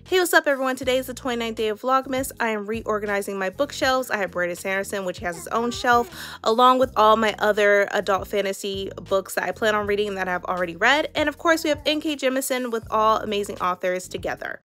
Hey, what's up everyone? Today is the 29th day of Vlogmas. I am reorganizing my bookshelves. I have Brandon Sanderson, which has his own shelf, along with all my other adult fantasy books that I plan on reading that I've already read. And of course, we have N.K. Jemisin with all amazing authors together.